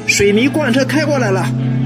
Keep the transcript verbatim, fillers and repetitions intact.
水泥罐车开过来了，